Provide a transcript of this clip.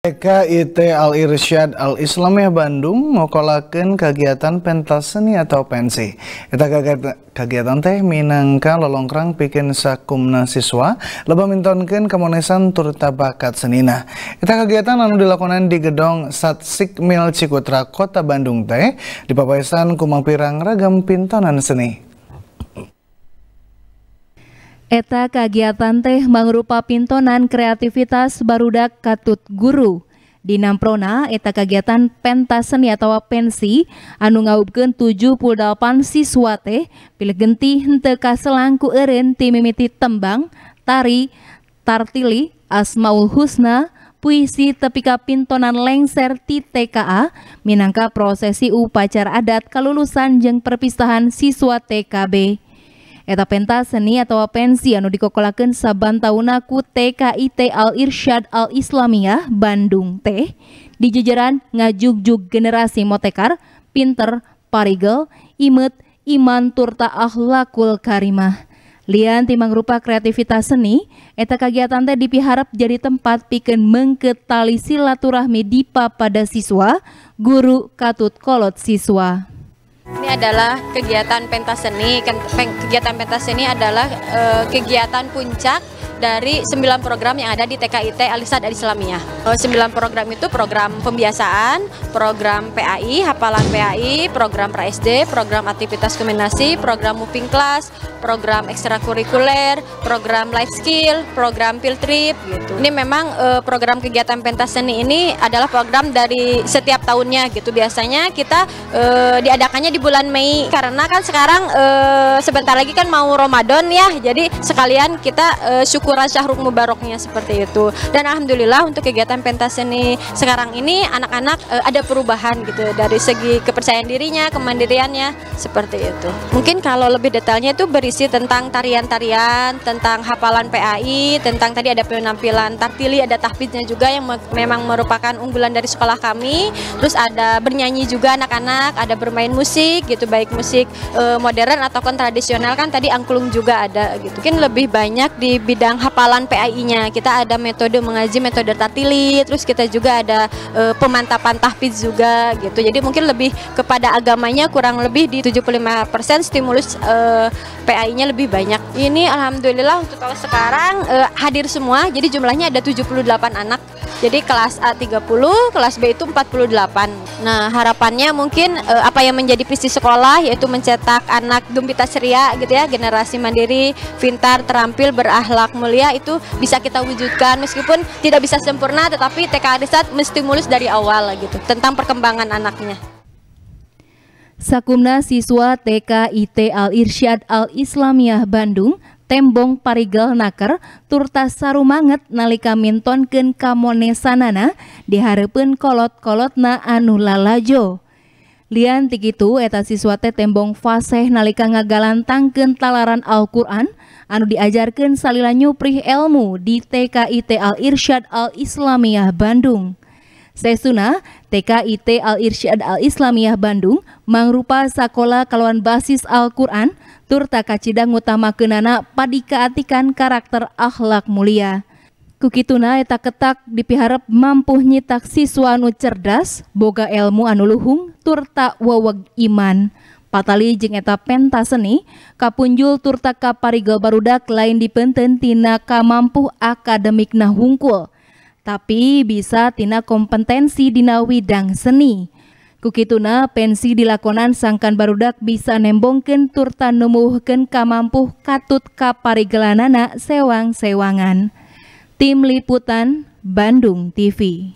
TKIT Al-Irsyad Al-Islamiyah Bandung ngokolakeun kagiatan pentas seni atau pensi. Eta kagiatan teh minangka lolongkrang pikeun sakumna siswa loba mintonkeun kamonesan turta bakat senina. Eta kagiatan anu dilakonan di gedong Satsikmil Cikutra Kota Bandung teh dipapaesan ku pirang ragam pintonan seni. Eta kagiatan teh mangrupa pintonan kreativitas barudak katut guru. Di namprona eta kagiatan pentas seni atau pensi anu ngaubkeun 78 siswa teh pilih genti henteu kaselang ku eureun ti mimiti tembang, tari, tartili, asmaul husna, puisi tepi ka pintonan lengser ti TKA minangka prosesi upacara adat kalulusan jeung perpisahan siswa TKB. Eta pentas seni atau pensi anu dikokolakeun saban tauna ku TKIT Al-Irsyad Al-Islamiyah Bandung teh di jajaran ngajugjug generasi motekar, pinter, parigel, imet, iman turta akhlakul karimah. Lian timang rupa kreativitas seni, eta kagiatan teh dipiharap jadi tempat pikeun meungkeut tali silaturahmi dipa pada siswa, guru katut kolot siswa. Ini adalah kegiatan pentas seni. Kegiatan pentas seni adalah kegiatan puncak dari 9 program yang ada di TKIT Al-Irsyad Al-Islamiyah. 9 program itu program pembiasaan, program PAI, hafalan PAI, program pra-SD, program aktivitas kombinasi, program moving class, program ekstrakurikuler, program life skill, program field trip gitu. Ini memang program kegiatan pentas seni ini adalah program dari setiap tahunnya gitu. Biasanya kita diadakannya di bulan Mei karena kan sekarang sebentar lagi kan mau Ramadan ya. Jadi sekalian kita syukuran Syahrul Mubaraknya seperti itu. Dan alhamdulillah untuk kegiatan pentas seni sekarang ini anak-anak ada perubahan gitu dari segi kepercayaan dirinya, kemandiriannya seperti itu. Mungkin kalau lebih detailnya itu berisi tentang tarian-tarian, tentang hafalan PAI, tentang tadi ada penampilan tartili, ada tahfidznya juga yang memang merupakan unggulan dari sekolah kami. Terus ada bernyanyi juga anak-anak, ada bermain musik gitu, baik musik modern ataupun tradisional, kan tadi angklung juga ada gitu. Mungkin lebih banyak di bidang hafalan PAI-nya. Kita ada metode mengaji, metode tartili, terus kita juga ada pemantapan tahfidz juga gitu. Jadi mungkin lebih kepada agamanya kurang lebih di 75%, stimulus PAI-nya lebih banyak. Ini alhamdulillah untuk tahun sekarang hadir semua. Jadi jumlahnya ada 78 anak. Jadi kelas A 30, kelas B itu 48. Nah, harapannya mungkin apa yang menjadi visi sekolah yaitu mencetak anak Dumpita ceria gitu ya, generasi mandiri, pintar, terampil, berakhlak mulia, itu bisa kita wujudkan meskipun tidak bisa sempurna, tetapi TK Al-Irsyad menstimulus dari awal gitu tentang perkembangan anaknya. Sakumna siswa TKIT Al-Irsyad Al-Islamiyah Bandung tembong parigel naker turta sarumanget nalika mintonkeun kamonesanana dihareupeun kolot-kolotna anu lalajo. Lian ti kitu eta siswa teh tembong fasih nalika ngagalantangkeun talaran Al-Qur'an anu diajarkeun salila nyuprih ilmu di TKIT Al-Irsyad Al-Islamiyah Bandung. Sesuna TKIT Al-Irsyad Al-Islamiyah Bandung mangrupa sakola kalawan basis Al-Qur'an turta kacidang ngutamakeunana padikaatikan karakter akhlak mulia. Kukituna eta ketak dipiharap mampu nyitak siswa anu cerdas, boga ilmu anu luhung turta weweg iman. Patali jeung eta pentas seni kapunjul turta kaparigel barudak lain dipeunteun tina kamampuh akademikna hungkul, tapi bisa tina kompetensi dina widang seni. Kukituna pensi dilakonan sangkan barudak bisa nembongkeun turta numuhkeun kamampuh katut kaparigelanana sewang-sewangan. Tim Liputan Bandung TV.